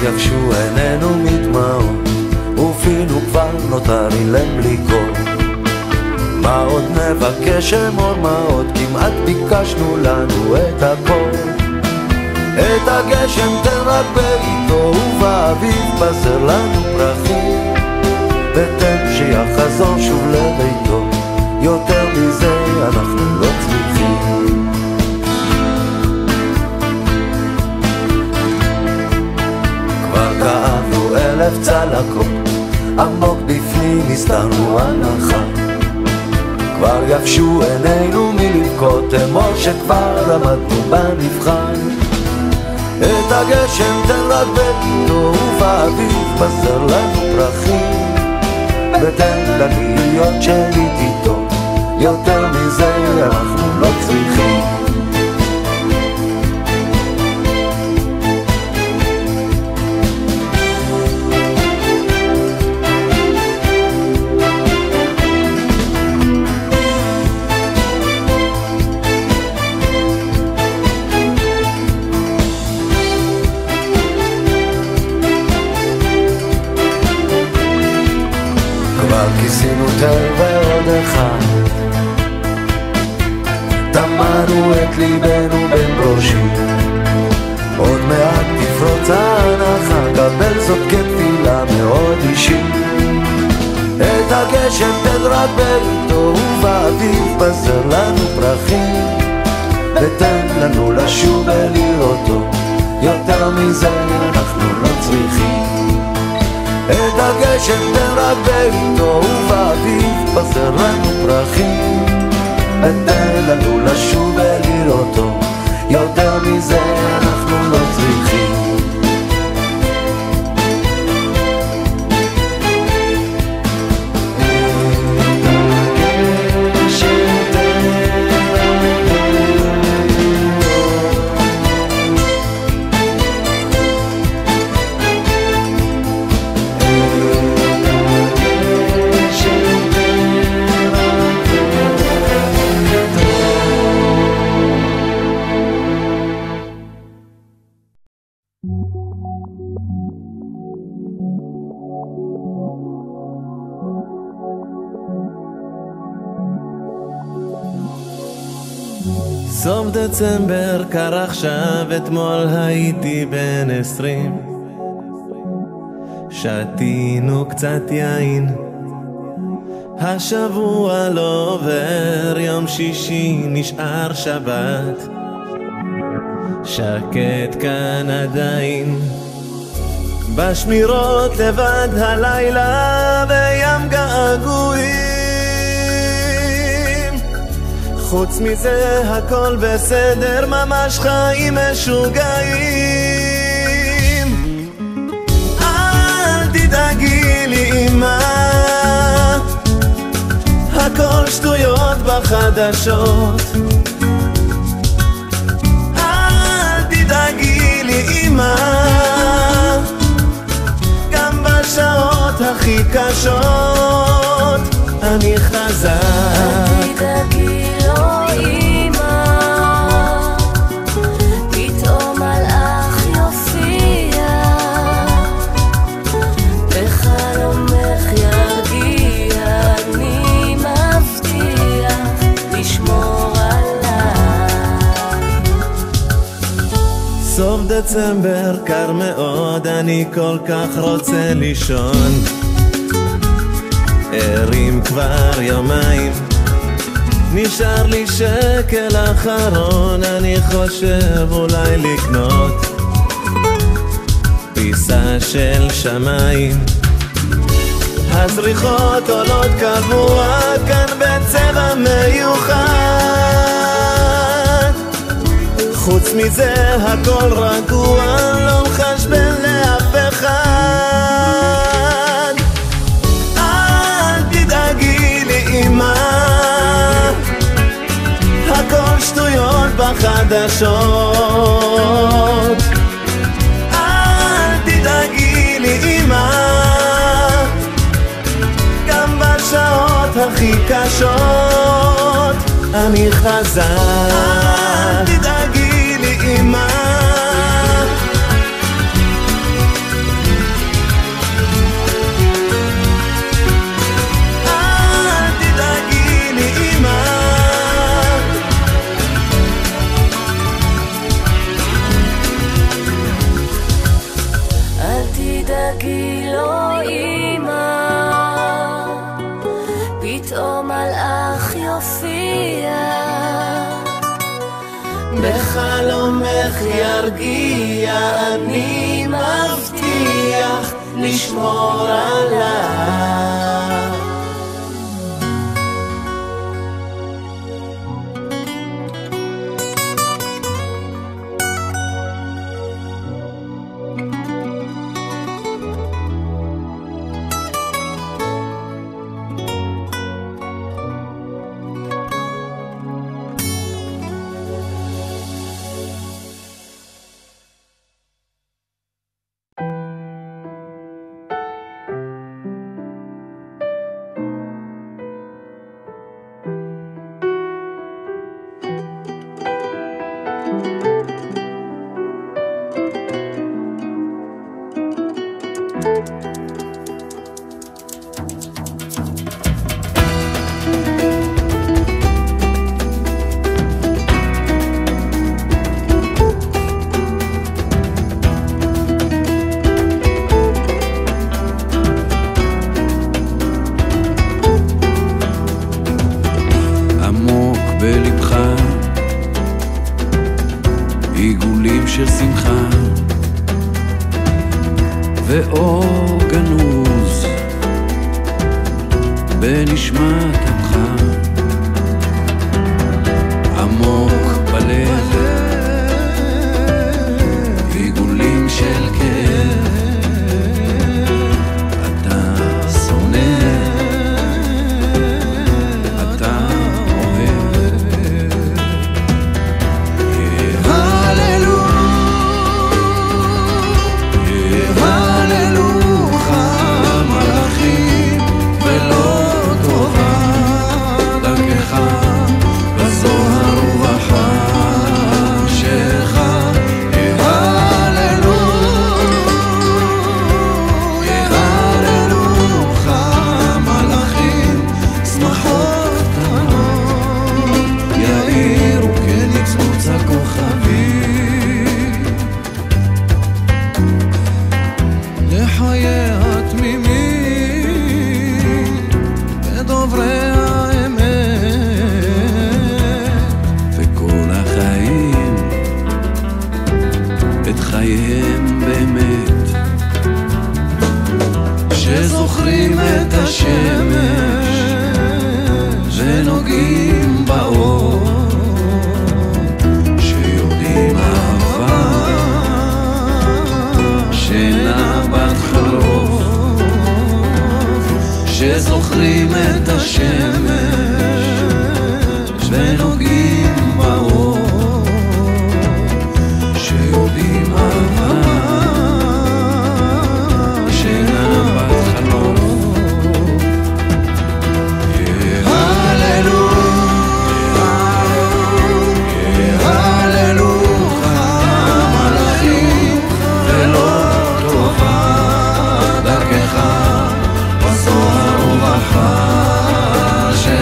יבשו עינינו מדמעות, ופינו כבר נותר אילם בלי קול. מה עוד נבקש אמור, מה עוד כמעט ביקשנו לנו את הכל. את הגשם תן רק בעיתו, ובאביב בזר לנו פרחים, ותן שיחזור שוב לביתו, יותר מזה אנחנו לא צריכים. כבר כאבנו 1000 צלקות, עמוק בפנים הסתרנו הנחה. כבר יבשו עינינו מלבכות, אמור שכבר למדנו במבחן. את הגשם תן רק בעיתו, ובאביב בזר לנו פרחים, ותן לנו להיות שליט איתו, יותר מזה אנחנו לא צריכים. כיסינו תל ועוד אחד, טמנו את ליבנו בין ברושים, עוד מעט תפרוץ ההנחה, קבל זאת כתפילה מאוד אישית. את הגשם תן רק בעיתו, ובאביב בזר לנו פרחים, ותן לנו לשוב ולראותו, יותר מזה אנחנו לא צריכים. את הגשם תן רק בעיתו, ובאביב בזר לנו פרחים, ותן לנו לשוב ולראותו, יותר מזה אנחנו לא צריכים. סוף דצמבר קר עכשיו, אתמול הייתי בן 20, שתינו קצת יין, השבוע לא עובר, יום שישי נשאר שבת, שקט כאן עדיין, בשמירות לבד הלילה וים געגועים. חוץ מזה הכל בסדר, ממש חיים משוגעים. אל תדאגי לי אמא, הכל שטויות בחדשות. אל תדאגי לי אמא, גם בשעות הכי קשות אני חזק. אל תדאגי לו אמא, פתאום מלאך יופיע, בחלומך ירגיע, אני מבטיח לשמור עליי. סוף דצמבר קר מאוד, אני כל כך רוצה לישון, ערים כבר יומיים, נשאר לי שקל אחרון, אני חושב אולי לקנות פיסה של שמיים. הזריחות עולות קבוע כאן בצבע מיוחד, חוץ מזה הכל רגוע, לא מחשבן לאף אחד. אל תדאגי לי אמא, הכל שטויות בחדשות. אל תדאגי לי אמא, גם בשעות הכי קשות אני חזק. אל תדאגי לי אמא, בגילו אמא, פתאום מלאך יופיע, בחלומך ירגיע, אני מבטיח לשמור עליו. עיגולים של שמחה ואור גנוז בנשמת אפך, עמוק בלב עיגולים של כאב, אתה שונא, אתה חייהם באמת, שזוכרים את השמש ונוגעים באור, שיודעים אהבה שינה בת חלוף, שזוכרים את השמש ונוגעים באור, שיודעים אהבה שינה בת חלוף. של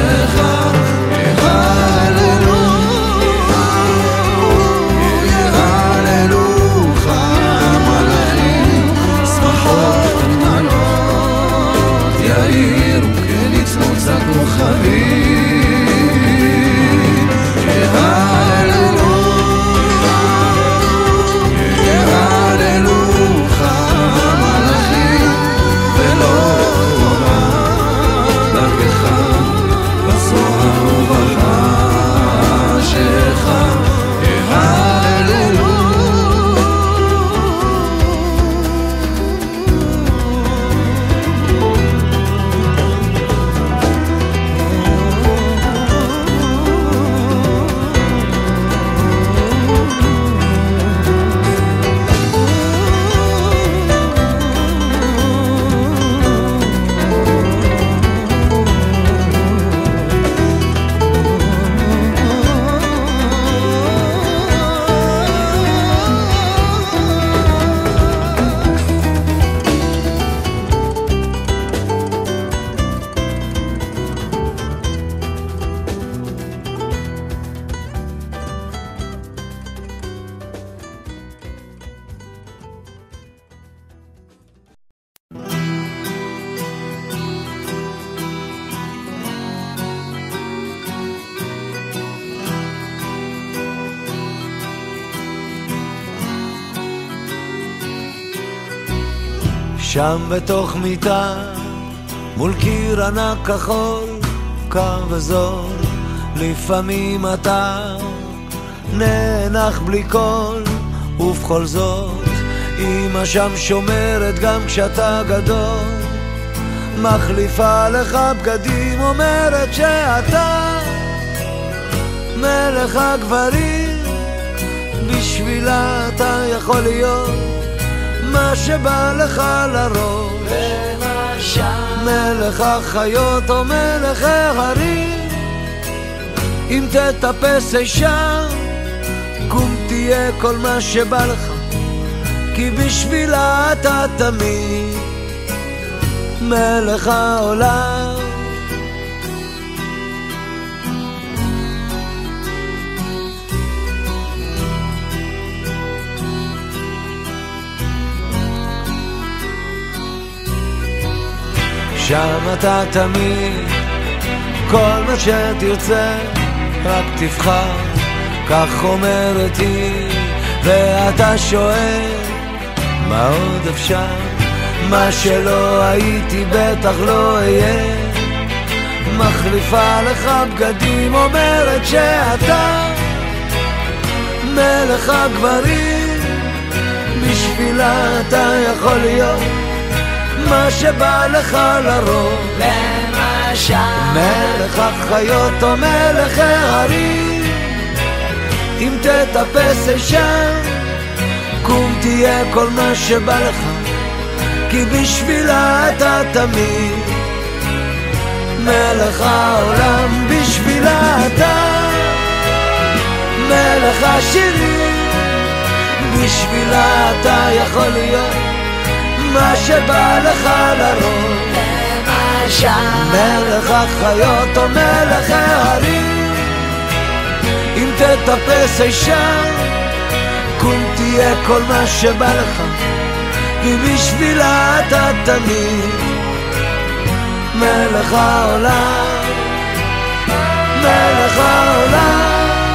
שם בתוך מיטה מול קיר ענק כחול, קר וזול, לפעמים אתה נאנח בלי קול, ובכל זאת אמא שם שומרת גם כשאתה גדול, מחליפה לך בגדים, אומרת שאתה מלך הגברים, בשבילה אתה יכול להיות מה שבא לך לראש, מלך החיות או מלך ההרים. אם תטפס אישה קום תהיה כל מה שבא לך, כי בשבילה אתה תמיד מלך העולם. שם אתה תמיד כל מה שתרצה רק תבחר, כך אומרת היא, ואתה שואל מה עוד אפשר, מה שלא הייתי בטח לא אהיה, מחליפה לך בגדים, אומרת שאתה מלך הגברים, בשבילה אתה יכול להיות מה שבא לך לרוב, למשל מלך החיות או מלך ההרים. אם תטפס אישה קום תהיה כל מה שבא לך, כי בשבילה אתה תמיד מלך העולם, בשבילה אתה מלך השירים, בשבילה אתה יכול להיות מה שבא לך לרוב, למשל מלך החיות או מלך ההרים. אם תטפס אישה קום תהיה כל מה שבא לך, כי בשבילה אתה תמיד מלך העולם, מלך העולם.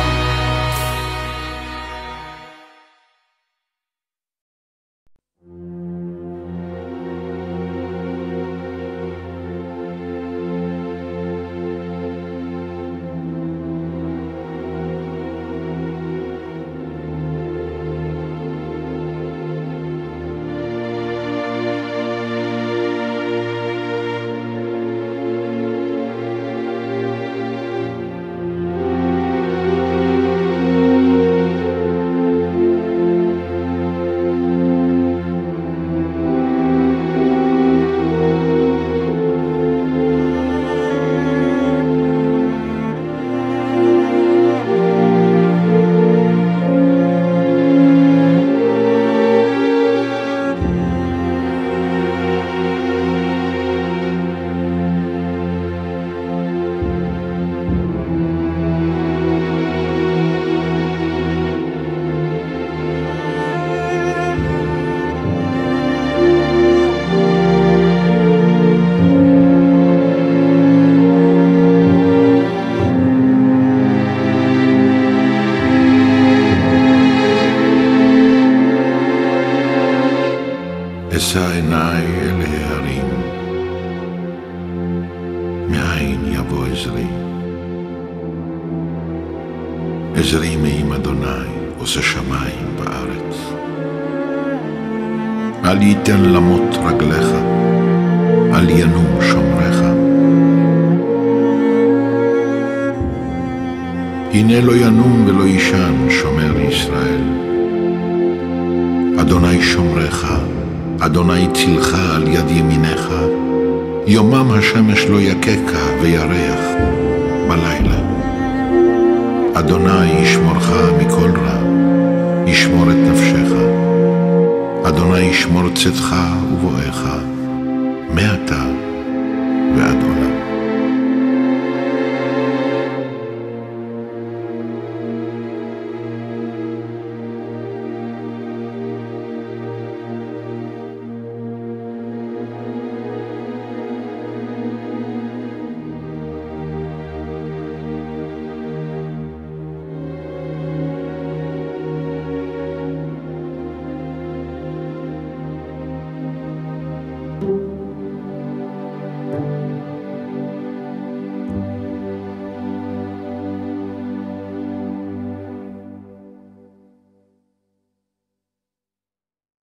אשא עיניי אל ההרים, מאין יבוא עזרי? עזרי מעם אדוני עושה שמיים בארץ. אל ייתן למות רגליך, אל ינום שומרך. הנה לא ינום ולא יישן שומר ישראל. אדוני שומרך, אדוני צילך על יד ימינך, יומם השמש לא יקקה וירח בלילה. אדוני ישמורך מכל רע, ישמור את נפשך. אדוני ישמור צאתך ובואך, מעתה ועד עולם.